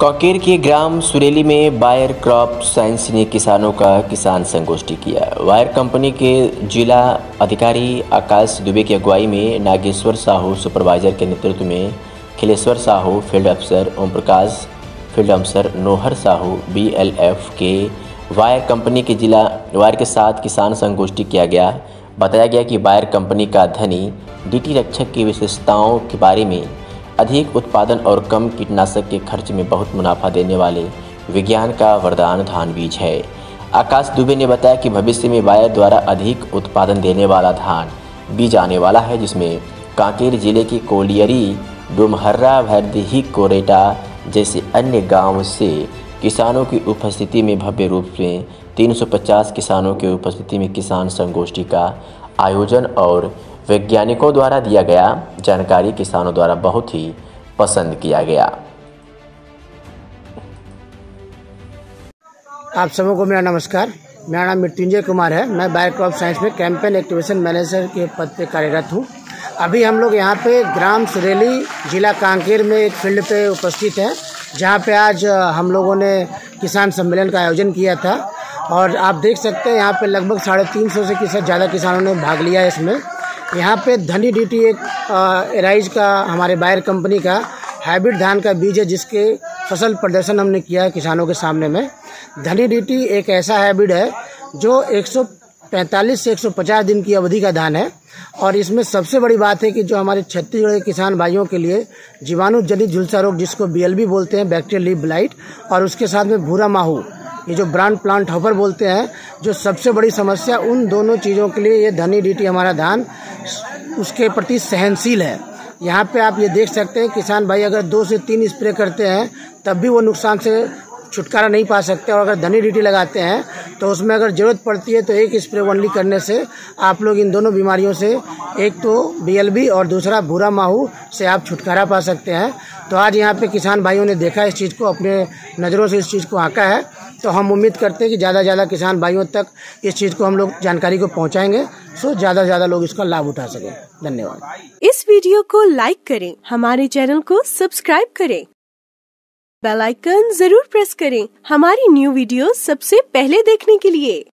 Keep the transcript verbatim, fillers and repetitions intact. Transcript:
कांकेर के ग्राम सुरेली में buyer crop science ने किसानों का किसान संगोष्ठी किया। वायर कंपनी के जिला अधिकारी आकाश दुबे की अगुवाई में नागेश्वर साहू सुपरवाइजर के नेतृत्व में खिलेश्वर साहू फील्ड अफसर, ओम प्रकाश फील्ड अफसर, नोहर साहू बीएलएफ के वायर कंपनी के जिला वायर के साथ किसान संगोष्ठी किया गया। बताया गया कि बायर कंपनी का धनी डीटी रक्षक की विशेषताओं के बारे में अधिक उत्पादन और कम कीटनाशक के खर्च में बहुत मुनाफा देने वाले विज्ञान का वरदान धान बीज है। आकाश दुबे ने बताया कि भविष्य में बायर द्वारा अधिक उत्पादन देने वाला धान बीज आने वाला है, जिसमें कांकेर जिले की कोलियरी, डुमहर्रा, भैरदीही, कोरेटा जैसे अन्य गांव से किसानों की उपस्थिति में भव्य रूप में तीन सौ पचास किसानों की उपस्थिति में किसान संगोष्ठी का आयोजन और वैज्ञानिकों द्वारा दिया गया जानकारी किसानों द्वारा बहुत ही पसंद किया गया। आप सबों को मेरा नमस्कार। मेरा नाम मृत्युंजय कुमार है। मैं बायर क्रॉप साइंस में कैंपेन एक्टिवेशन मैनेजर के पद पे कार्यरत हूँ। अभी हम लोग यहाँ पे ग्राम सुरेली, जिला कांकेर में एक फील्ड पे उपस्थित हैं, जहाँ पे आज हम लोगों ने किसान सम्मेलन का आयोजन किया था और आप देख सकते हैं यहाँ पे लगभग साढ़े तीन सौ से किसान ज़्यादा किसानों ने भाग लिया है इसमें। यहाँ पे धनी डीटी एक एराइज का हमारे बायर कंपनी का हाइब्रिड धान का बीज है, जिसके फसल प्रदर्शन हमने किया है किसानों के सामने में। धनी डीटी एक ऐसा हाइब्रिड है जो एक सौ पैंतालीस से एक सौ पचास दिन की अवधि का धान है और इसमें सबसे बड़ी बात है कि जो हमारे छत्तीसगढ़ के किसान भाइयों के लिए जीवाणु जनित झुलसा रोग, जिसको बीएलबी बोलते हैं, बैक्टीरियल लीफ ब्लाइट, और उसके साथ में भूरा माहू, ये जो ब्राउन प्लांट हॉपर बोलते हैं, जो सबसे बड़ी समस्या, उन दोनों चीज़ों के लिए ये धनी डीटी हमारा धान उसके प्रति सहनशील है। यहाँ पे आप ये देख सकते हैं किसान भाई अगर दो से तीन स्प्रे करते हैं तब भी वो नुकसान से छुटकारा नहीं पा सकते, और अगर धनी डीटी लगाते हैं तो उसमें अगर ज़रूरत पड़ती है तो एक स्प्रे ओनली करने से आप लोग इन दोनों बीमारियों से, एक तो बीएलबी और दूसरा भूरा माहू से आप छुटकारा पा सकते हैं। तो आज यहाँ पे किसान भाइयों ने देखा इस चीज़ को, अपने नज़रों से इस चीज़ को आंका है, तो हम उम्मीद करते हैं कि ज़्यादा से ज़्यादा किसान भाइयों तक इस चीज़ को हम लोग जानकारी को पहुँचाएंगे, सो ज़्यादा से ज़्यादा लोग इसका लाभ उठा सकें। धन्यवाद। इस वीडियो को लाइक करें, हमारे चैनल को सब्सक्राइब करें, बेल आइकन जरूर प्रेस करें हमारी न्यू वीडियो सबसे पहले देखने के लिए।